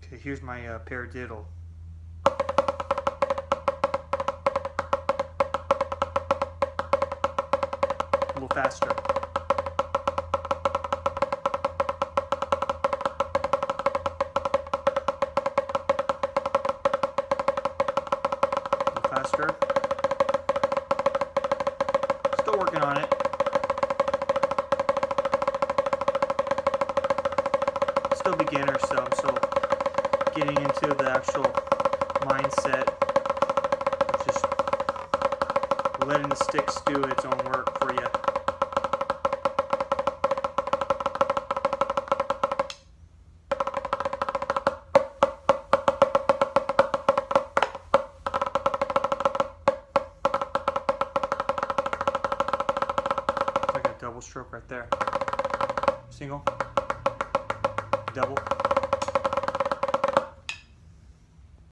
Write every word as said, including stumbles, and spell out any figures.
Okay, here's my uh, paradiddle. A little faster. A little faster. Still working on it. Still beginner, so I'm still getting into the actual mindset of just letting the sticks do its own work for you. Like a double stroke right there. Single, double.